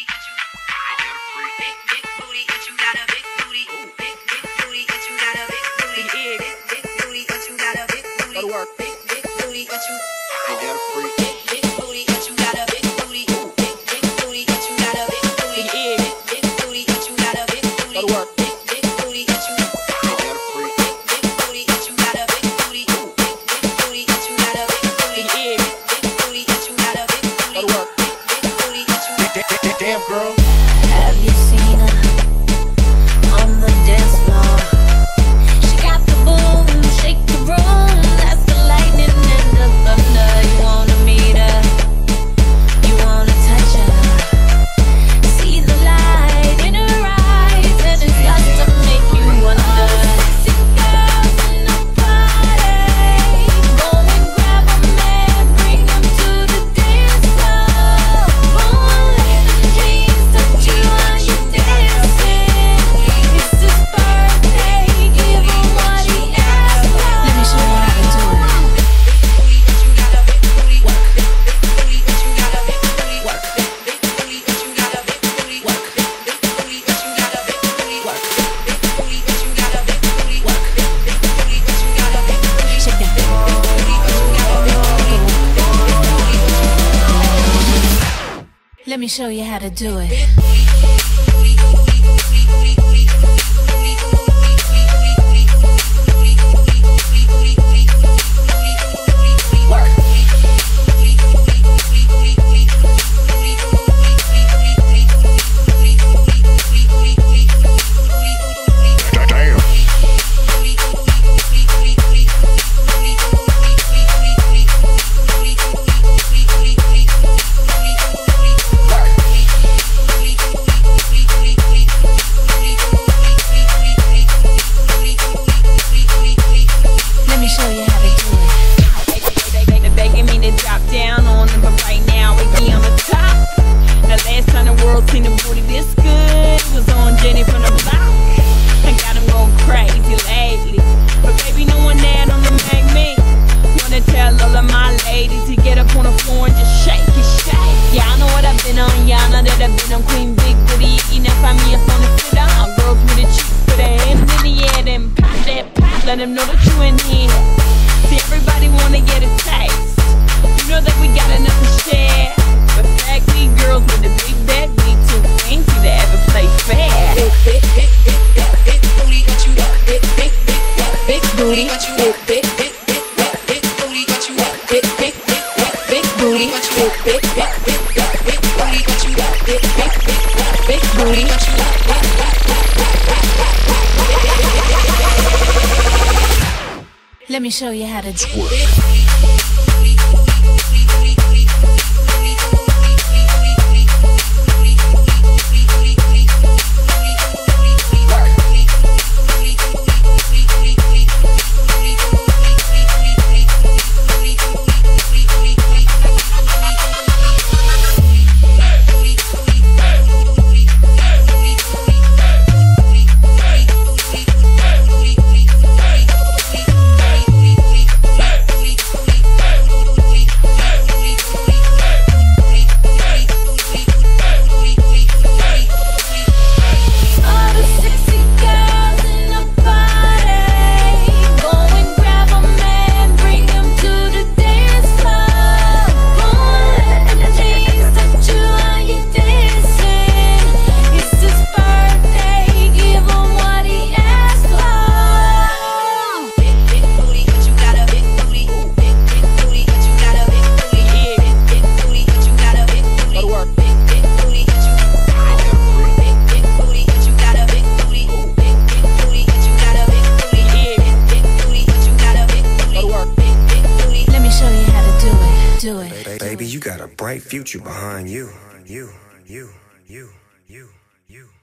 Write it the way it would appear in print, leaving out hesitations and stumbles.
Go to work. Big booty, but you got a freak. Big booty, but you got a big booty. Big booty, but you got a big booty. Big booty, but you got a big booty. Go to work. Big booty, but you got a freak. Big booty, but you got a big booty. Big booty, but you got a big booty. Big booty, but you got a big booty. Go to work. Big booty, but you. Damn, girl. Have you seen her on the dance floor? She got the boom, shake the room. That's the lightning and the thunder. You wanna meet her, you wanna touch her. See the light in her eyes, and it starts to make you wonder. Sexy girls in the party, go and grab a man, bring him to the dance floor. Won't let them dreams touch you while you're dancing. It's his birthday, give him what he asked for. Let me show you how to do it. Let me show you how to do it. Let them know that you in here. See, everybody wanna get a taste. You know that we got enough to share. But faggy girls with the big bag, we too fancy to ever play fair. Big booty, but you got big booty, but you got big booty, but you got big booty, but you got big booty, but you got big booty, but you got. Let me show you how to do it. Baby, you got a bright future behind you.